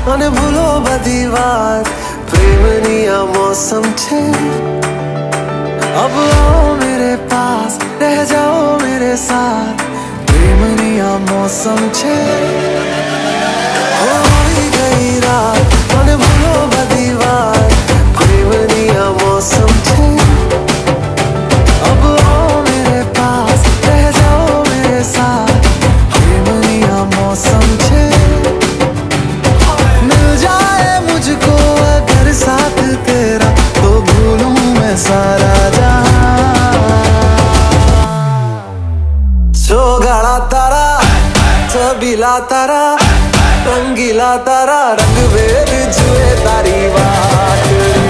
અને ભૂલો બધી વાત પ્રેમની આ મોસમ છે अब आओ मेरे पास रह जाओ मेरे साथ प्रेमनी आ मौसम छे होई गई रात મને ભૂલો બધી વાત પ્રેમની આ मौसम छे अब आओ मेरे पास रह जाओ मेरे साथ प्रेमनी आ मौसम छे मिल जाए मुझको अगर साथ तेरा तो भूलूं मैं सारा गाड़ा तारा छबीला तारा रंगीला तारा रंग वेर जुए तारी बात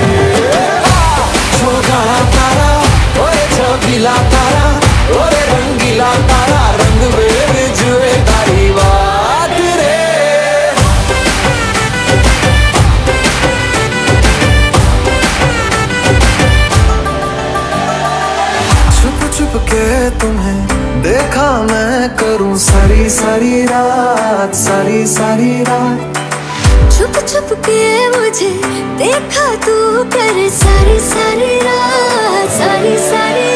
गाड़ा तारा ओए छबीला तारा ओए रंगीला तारा रंग वेर जुए तारी बात रे छुप छुप के तुम्हें देखा मैं करूं सारी सारी रात छुप छुप के मुझे देखा तू कर सारी सारी रात